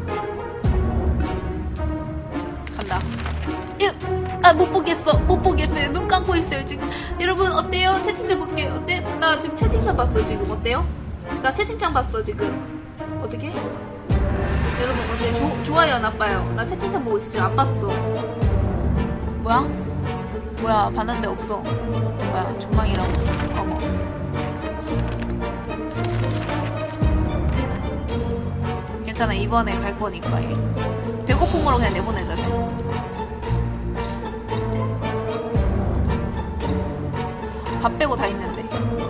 간다. 아, 못 보겠어. 못 보겠어요. 눈 감고 있어요, 지금. 여러분, 어때요? 채팅창 볼게요. 어때? 나 지금 채팅창 봤어, 지금. 어때요? 나 채팅창 봤어, 지금. 어떻게? 여러분, 어때? 좋아요, 나빠요? 나 채팅창 보고 있어, 지금. 안 봤어. 뭐야? 뭐야, 봤는데 없어. 뭐야, 전망이라고. 어머. 괜찮아, 이번에 갈 거니까, 얘. 배고픈 거로 그냥 내보내자, 쟤. 밥 빼고 다 있는데.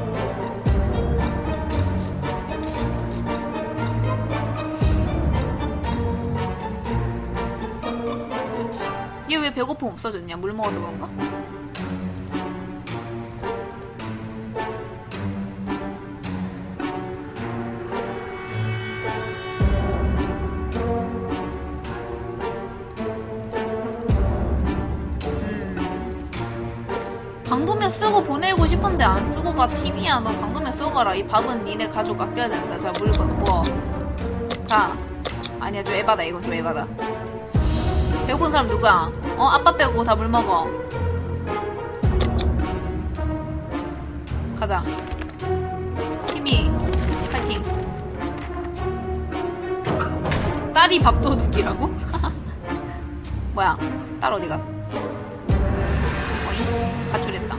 얘 왜 배고픔 없어졌냐? 물 먹어서 그런가? 방도면 쓰고 보내고 싶은데 안 쓰고 가. 팀이야. 너 방도면 쓰고 가라. 이 밥은 니네 가족 아껴야 된다. 자, 물건 뭐 가. 아니야, 좀 에바다. 이건 좀 에바다. 배고픈 사람 누구야? 아빠 빼고 다 물 먹어. 가자. 팀이 파이팅. 딸이 밥도둑이라고? 뭐야, 딸 어디 갔어? 어이? 가출했다.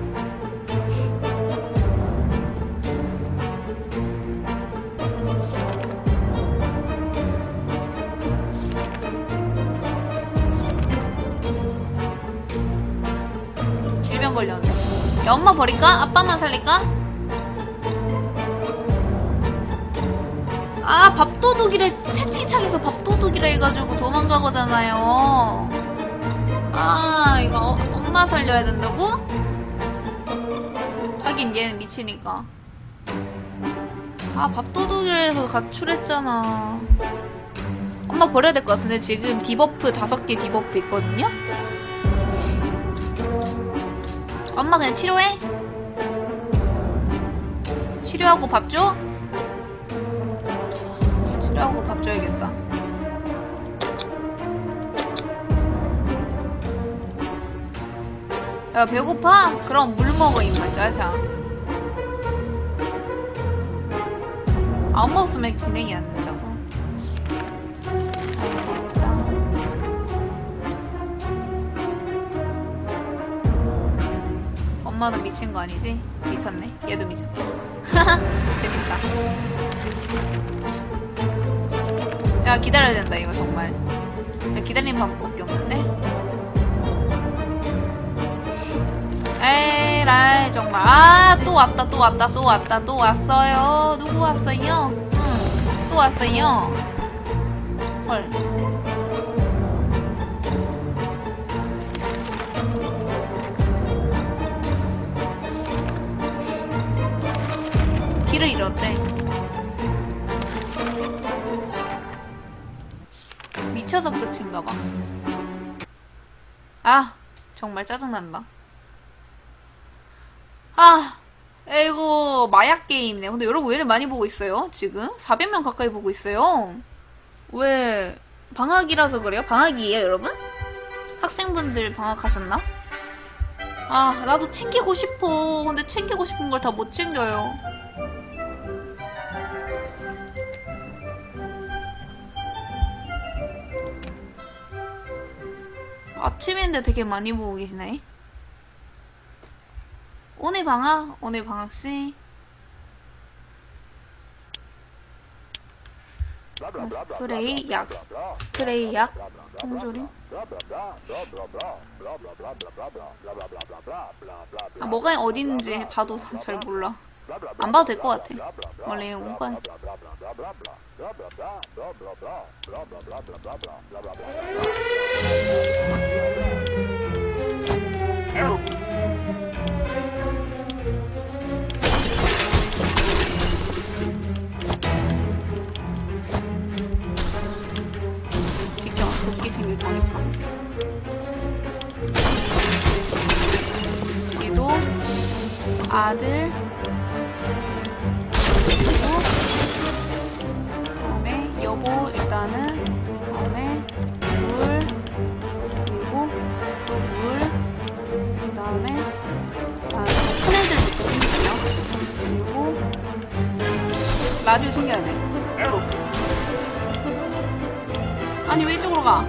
질병 걸렸네. 야, 엄마 버릴까? 아빠만 살릴까? 아, 밥도둑이래. 채팅창에서 밥도둑이라 해가지고 도망가거잖아요. 아, 이거 엄마 살려야 된다고? 하긴 얘는 미치니까. 아, 밥도둑이라서 가출했잖아. 엄마 버려야 될 것 같은데. 지금 디버프 5개 디버프 있거든요? 엄마 그냥 치료해? 치료하고 밥 줘? 치료하고 밥 줘야겠다. 야, 배고파? 그럼 물 먹어, 임마, 짜샤. 안 먹었으면 진행이 안 된다고. 아유, 모르겠다. 엄마도 미친 거 아니지? 미쳤네. 얘도 미쳐. 재밌다. 야, 기다려야 된다, 이거 정말. 야, 기다리는 방법밖에 없는데? 에라이, 정말. 아, 또 왔다, 또 왔다, 또 왔다, 또 왔어요. 누구 왔어요? 응, 또 왔어요. 헐. 길을 잃었대. 미쳐서 끝인가봐. 아, 정말 짜증난다. 아, 에이고, 마약 게임이네. 근데 여러분 왜 이렇게 많이 보고 있어요? 지금? 400명 가까이 보고 있어요. 왜, 방학이라서 그래요? 방학이에요, 여러분? 학생분들 방학하셨나? 아, 나도 챙기고 싶어. 근데 챙기고 싶은 걸 다 못 챙겨요. 아침인데 되게 많이 보고 계시네. 오늘 방학? 오늘 방학시? 스프레이 약. 스프레이 약. 통조림. 아, 뭐가 어디 있는지 봐도 잘 몰라. 안 봐도 될 것 같아. 원래 온건. 비켜, 도끼 챙길 거니까. 얘도 아들. 그리고 다음에 여보 일단은 라디오 챙겨야 돼. 아니 왜 이쪽으로 가?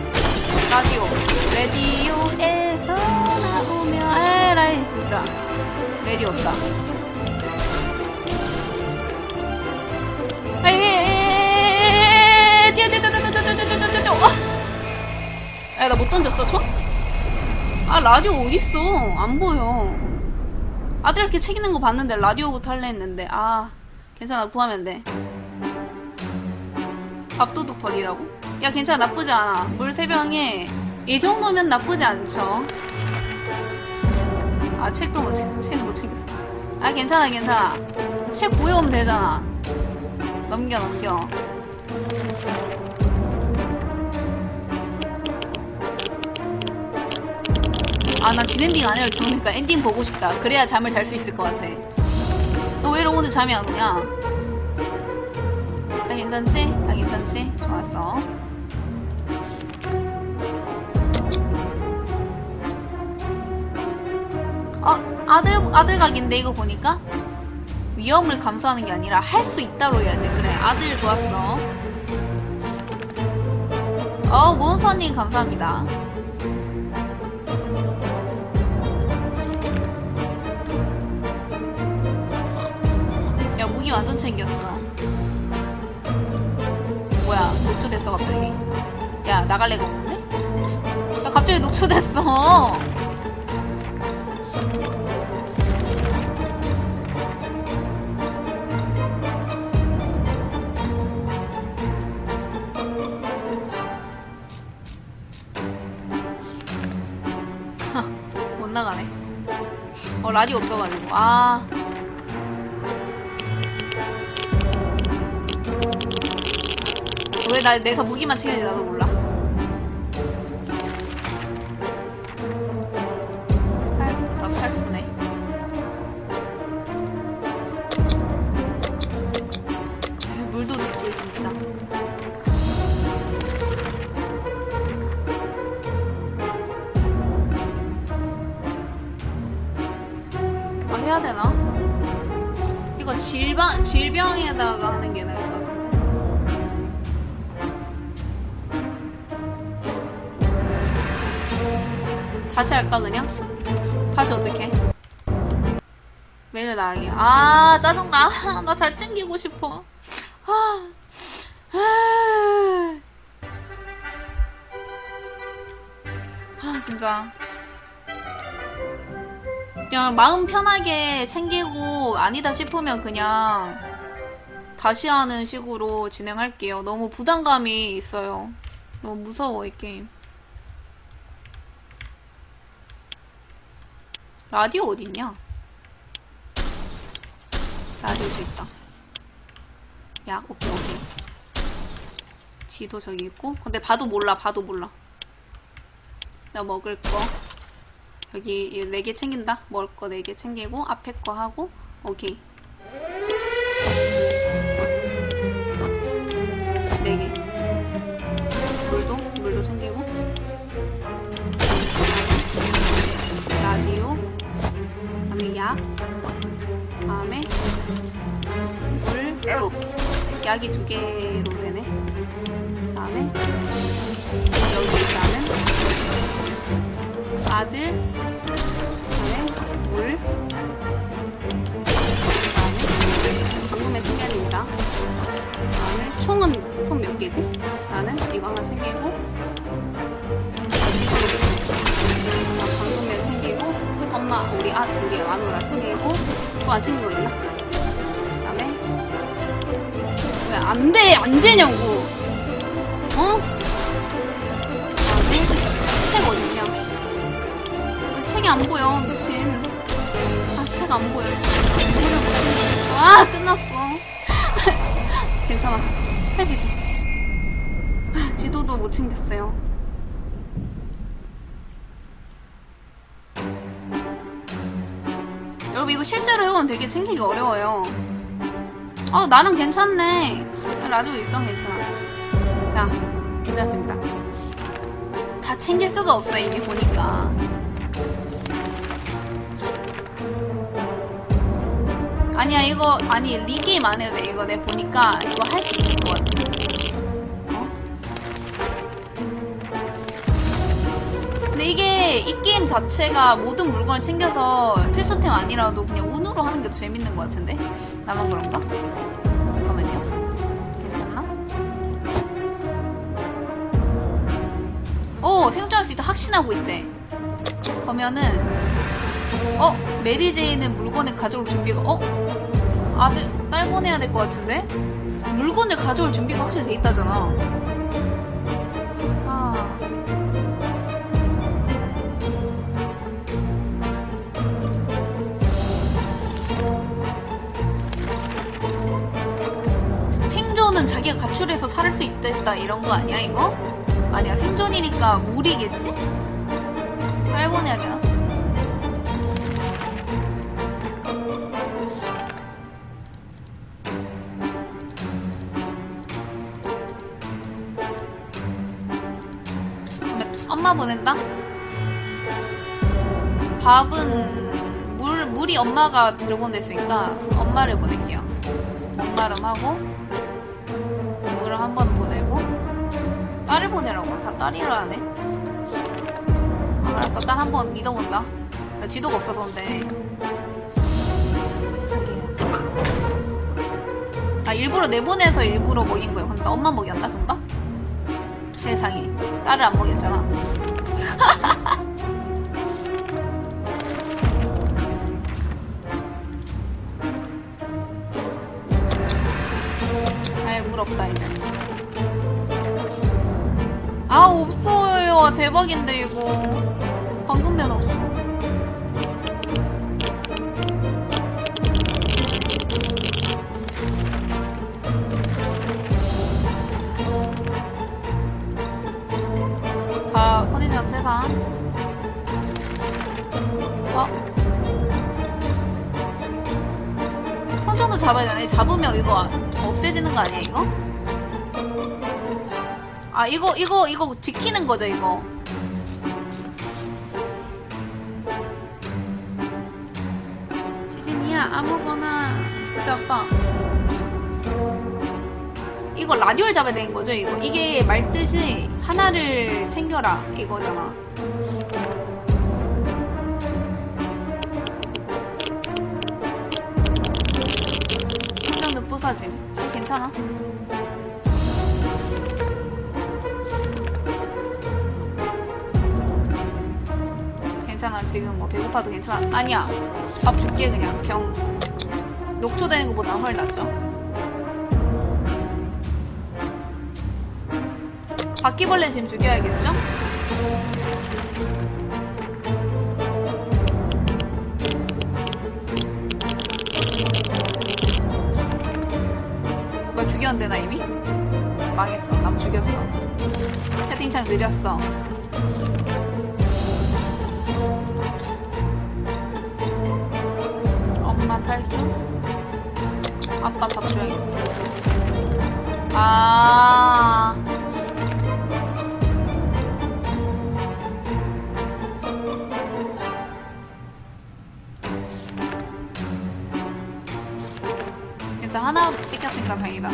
라디오에서 나오면 에라이 진짜 라디오 없다. 야, 나 못 던졌어, 총? 아, 라디오 어딨어? 안 보여. 아들 이렇게 책 있는 거 봤는데 라디오부터 할래 했는데. 아, 괜찮아, 구하면 돼. 밥도둑 버리라고? 야, 괜찮아, 나쁘지 않아. 물 3병에 이 정도면 나쁘지 않죠. 아, 책도 못 챙겼어. 아, 괜찮아, 괜찮아. 책 구해오면 되잖아. 넘겨. 아, 난 진엔딩 아니라 좋으니까 엔딩 보고 싶다. 그래야 잠을 잘 수 있을 것 같아. 너 왜 오늘 잠이 안 오냐? 나 괜찮지? 나 괜찮지? 좋았어. 아들 각인데 이거 보니까? 위험을 감수하는 게 아니라 할 수 있다로 해야지. 그래, 아들 좋았어. 모은서님 감사합니다. 야, 무기 완전 챙겼어. 뭐야, 녹초됐어 갑자기. 야, 나갈 애가 없는데? 야, 갑자기 녹초됐어. 못 나가네. 라디오 없어가지고. 아. 왜 내가 무기만 챙겼는지 나도 몰라. 탈수, 다 탈수네. 물도 물 진짜. 해야 되나? 이거 질병에다가 하는 게 나을 것 같은데. 다시 할까 그냥? 다시 어떡해? 매일 나가기. 아, 짜증나. 나 잘 챙기고 싶어. 진짜. 그냥 마음 편하게 챙기고 아니다 싶으면 그냥 다시 하는 식으로 진행할게요. 너무 부담감이 있어요. 너무 무서워 이 게임. 라디오 어딨냐? 라디오 저기 있다. 야, 오케이. 지도 저기 있고. 근데 봐도 몰라. 나 먹을 거 여기 4개 챙긴다. 먹을 거 4개 챙기고 앞에 거 하고. 오케이. 4개 됐어. 물도 챙기고. 라디오, 다음에 약, 다음에 물, 약이 2개로 되네. 다음에 여기 일단은 아들, 그다음에 물, 그다음에 방금에 챙겨야 됩니다. 그다음에 총은 손 몇 개지? 나는 이거 하나 챙기고, 방금에 챙기고, 엄마 우리 마누라 챙기고, 또 안 챙긴 거 있나? 그다음에 왜 안 되냐고? 그다음에 책 어딨냐? 책이 안 보여, 미친. 책 안 보여, 지금. 끝났어. 괜찮아. 할 수 있어. 지도도 못 챙겼어요. 여러분, 이거 실제로 해보면 되게 챙기기 어려워요. 나름 괜찮네. 라디오 있어, 괜찮아. 자, 괜찮습니다. 다 챙길 수가 없어, 이게 보니까. 아니야 이거 아니 리게임 안 해도 돼. 이거 내가 보니까 이거 할 수 있을 것 같아. 어? 근데 이게 이 게임 자체가 모든 물건을 챙겨서 필수템 아니라도 그냥 운으로 하는 게 더 재밌는 것 같은데? 나만 그런가? 잠깐만요. 괜찮나? 오! 생존할 수 있다. 확신하고 있대. 그러면은 메리제이는 물건을 가져올 준비가 딸 보내야 될 것 같은데? 물건을 가져올 준비가 확실히 돼 있다잖아. 생존은 자기가 가출해서 살 수 있다 이런 거 아니야 이거? 아니야 생존이니까 물이겠지? 딸 보내야 되나? 엄마 보낸다? 밥은 물이 엄마가 들고 온댔으니까 엄마를 보낼게요. 목마름하고 물을 한 번 보내고 딸을 보내라고. 다 딸이라 하네. 알았어. 딸 한 번 믿어본다. 나 지도가 없어서 근데 일부러 내보내서 일부러 먹인 거예요. 근데 엄마 먹였나 금방? 세상에 딸을 안 먹였잖아. 아예 물 없다 이제. 없어요. 대박인데 이거 방금면 없어. 다 컨디션 세상. 손정도 잡아야 되네. 잡으면 이거 없애지는 거 아니야 이거? 이거 지키는 거죠 이거. 시즌이야 아무거나 보자 아빠. 이거 라디오를 잡아야 되는 거죠 이거. 이게 말뜻이 하나를 챙겨라 이거잖아. 손정도 부서짐. 괜찮아? 괜찮아. 지금 뭐 배고파도 괜찮아. 아니야 밥 줄게. 그냥 병 녹초되는 것보다 훨씬 낫죠. 바퀴벌레 지금 죽여야겠죠? 뭐야 죽였는데 나 이미? 망했어. 나 죽였어. 채팅창 느렸어. 엄마 탈수? 아빠 밥 줘야겠다. 일단 하나 뺏겼으니까 다행이다.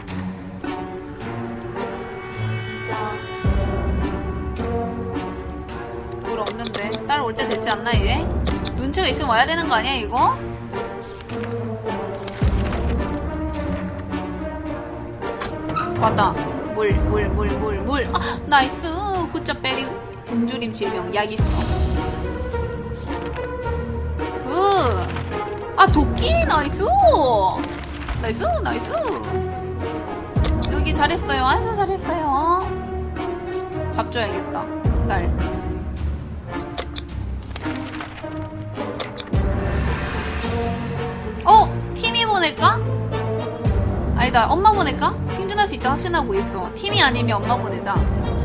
물 없는데. 딸 올 때 됐지 않나 이제? 눈치가 있으면 와야 되는 거 아니야 이거? 왔다. 물. 나이스. 굿잡 베리. 굶주림 질병 약 있어. 도끼 나이스. 여기 잘했어요. 아주 잘했어요. 밥 줘야겠다 딸. 팀이 보낼까? 아니다 엄마 보낼까? 생존할 수 있다 확신하고 있어. 팀이 아니면 엄마 보내자.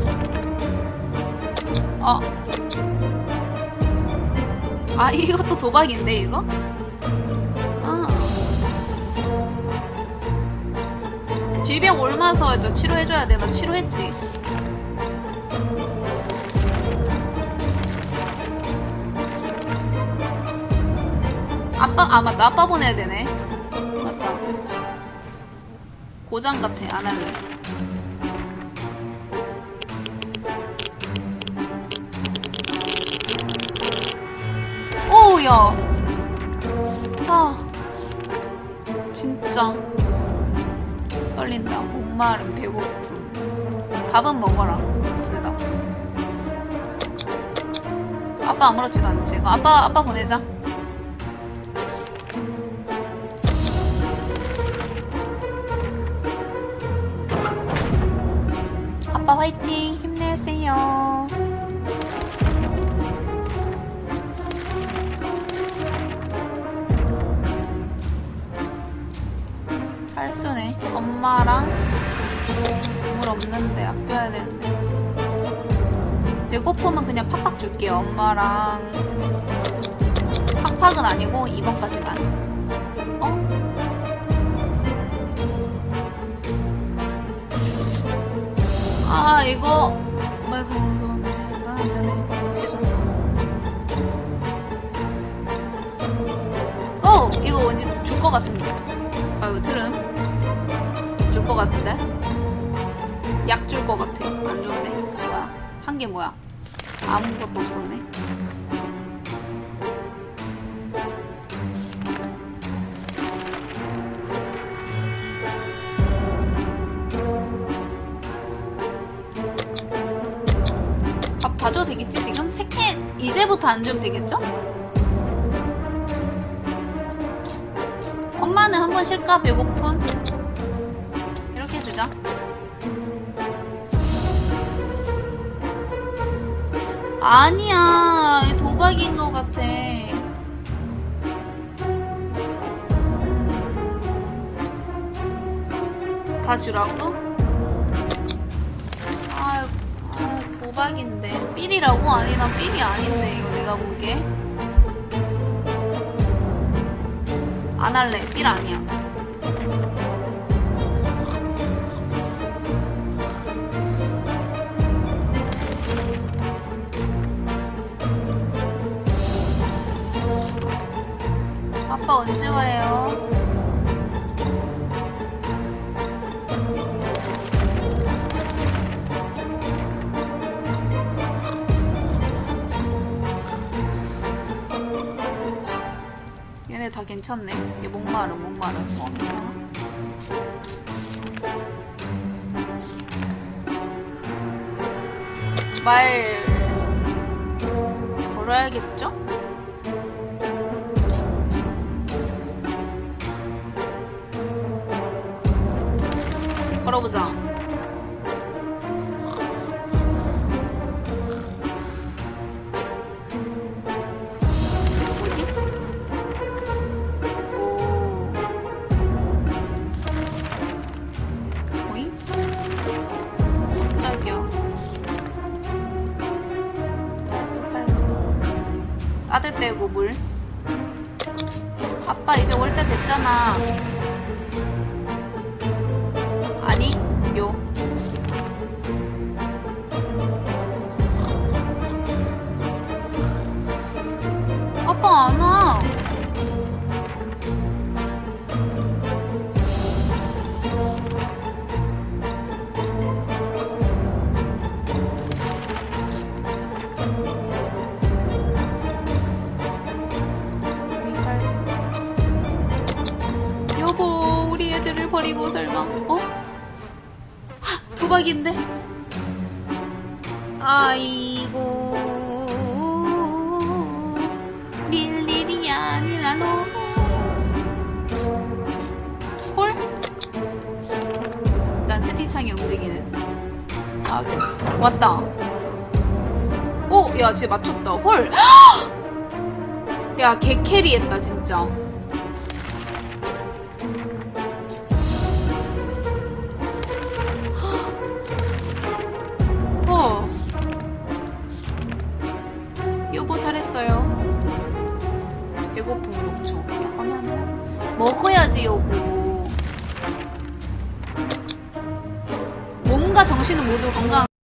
이것도 도박인데 이거? 질병 옮아서 저 치료해줘야 돼. 나 치료했지. 아, 맞다. 아빠 보내야 되네. 맞다. 고장 같아. 안 할래. 오, 야. 아. 진짜. 떨린다. 목마름, 배고픔. 밥은 먹어라. 둘 다. 아빠 아무렇지도 않지. 아빠 보내자. 아빠 화이팅! 힘내세요. 할수네. 엄마랑 물 없는데 아껴야 되는데. 배고프면 그냥 팍팍 줄게요. 엄마랑 팍팍은 아니고 2번까지만. 어? 아, 이거 뭐 가서 이거 왠지 줄 것 같은데. 아, 이거 트름 줄 것 같은데. 약 줄 것 같아. 안 좋은데. 뭐야? 한 개 뭐야? 아무것도 없었네. 밥 다 줘도 되겠지 지금? 3캔 이제부터 안 주면 되겠죠? 엄마는 한번 쉴까? 배고픈? 이렇게 해주자. 아니야, 도박인 것 같아. 다 주라고? 도박인데. 삘이라고? 아니, 나 삘이 아닌데, 이거 내가 보기에. 안 할래. 삘 아니야. 아빠 언제 와요? 얘네 다 괜찮네. 얘 목마름. 괜찮아. 말 걸어야겠죠? 걸어보자. 뭐지? 오. 오잉? 깜짝이야. 탈수. 아들 빼고 물. 아빠 이제 올 때 됐잖아. 아니, 요. 아빠 안 와. 여보, 우리 애들을 버리고 설마. 어? 도박인데? 아이고, 닐 일이 아니라로. 홀? 일단 채팅창이 움직이는. 아, 왔다. 오, 야, 진짜 맞췄다. 홀! 야, 개캐리했다, 진짜. 여보 잘했어요. 배고픔 녹초. 하면은 먹어야지 여보. 몸과 정신은 모두 건강.